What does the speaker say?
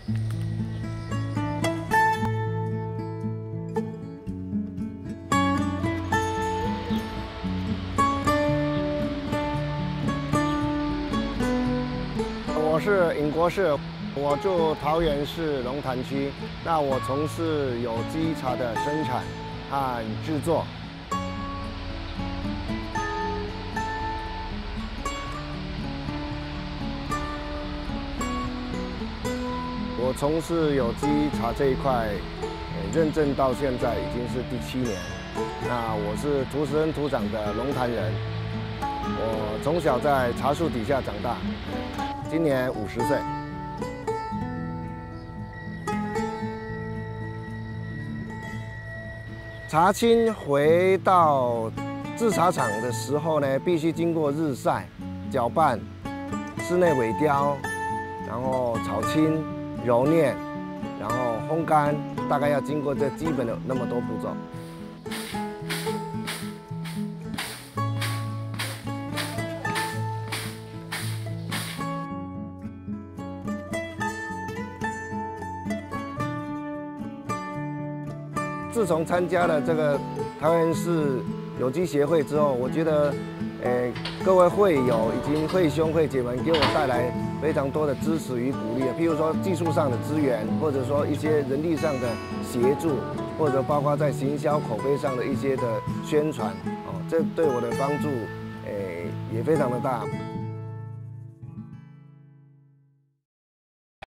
我是尹国士，我住桃园市龙潭区。那我从事有机茶的生产和制作。我从事有机茶这一块，认证到现在已经是第7年。那我是土生土长的龙潭人，我从小在茶树底下长大。 今年50岁。茶青回到制茶厂的时候呢，必须经过日晒、搅拌、室内萎雕，然后炒青、揉捻，然后烘干，大概要经过这基本的那么多步骤。 自从参加了这个桃园市有机协会之后，我觉得，各位会友以及会兄会姐们给我带来非常多的支持与鼓励，譬如说技术上的资源，或者说一些人力上的协助，或者包括在行销口碑上的一些的宣传，哦，这对我的帮助，也非常的大。